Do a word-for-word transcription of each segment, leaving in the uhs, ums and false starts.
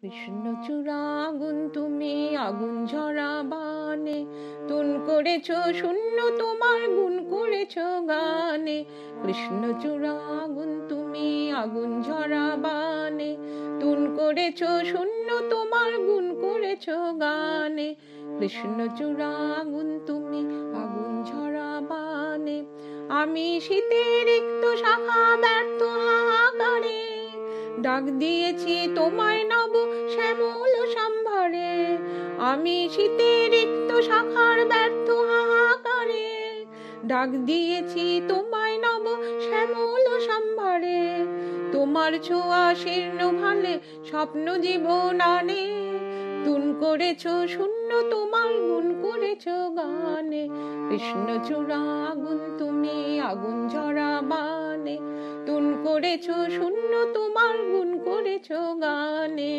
কৃষ্ণচূড়া আগুন তুমি, আগুন ঝরা বানে, তুন করেছ শূন্য তোমার গুণ করেছ গানে। কৃষ্ণচূড়া আগুন তুমি, আগুন ঝরা বানে, তুন করেছ শূন্য তোমার গুণ করেছ গানে। কৃষ্ণচূড়া আগুন তুমি, আগুন ঝরা বানে। আমি শীতের রিক্ত শাখা ব্যর্থ হাহাকারে, ডাক দিয়েছি তোমায় নব শ্যামল সম্ভারে। আমি শীতের রিক্ত শাখার ব্যর্থ হাহাকারে, ডাক দিয়েছি তোমায় নব শ্যামল সম্ভারে। তোমার ছোঁয়া শীর্ণ ভালে স্বপ্ন জীবন আনে, তুন করেছ শূন্য তোমার গুণ করেছ গানে। কৃষ্ণচূড়া আগুন তুমি, আগুন ঝরা বানে, তুন করেছ শূন্য তোমার গুণ করেছ গানে।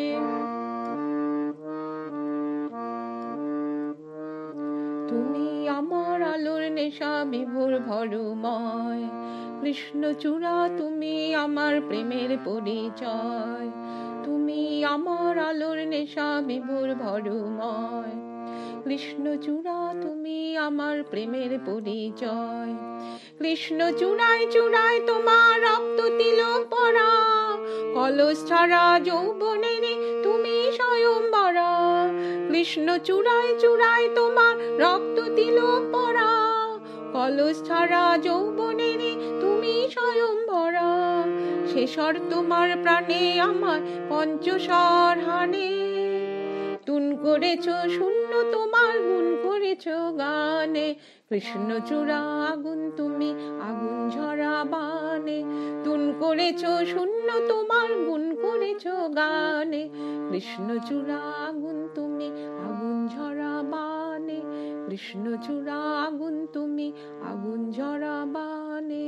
তুমি আমার আলোর নেশা বিভোর ভরময়, কৃষ্ণচূড়া তুমি আমার প্রেমের পরিচয়। তুমি আমার আলোর নেশা বিভোর ভরময়, কৃষ্ণচূড়া তুমি আমার প্রেমের পরিচয়। কৃষ্ণচূড়ায় চূড়ায় তোমার রক্ত তিলক পরা, কলস ছাড়া যৌবনের তুমি স্বয়ংবরা। কৃষ্ণচূড়ায় চূড়ায় তোমার রক্ত তিলক পরা, কলস ছাড়া যৌবনের তুমি স্বয়ংবরা। শেষর তোমার প্রাণে আমার পঞ্চস্বর হানে, তুন করেছ শূন্য তোমার গুণ করেছ গানে। কৃষ্ণচূড়া আগুন তুমি, আগুন ঝরা বানে, তুন করেছ শূন্য তোমার গুণ করেছ গানে। কৃষ্ণচূড়া আগুন তুমি, আগুন ঝরা বানে, কৃষ্ণচূড়া আগুন তুমি, আগুন ঝরা বানে।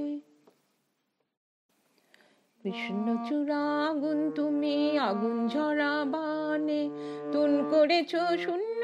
কৃষ্ণচূড়া আগুন তুমি, আগুন ঝরা বানে, তুন করেছ শূন্য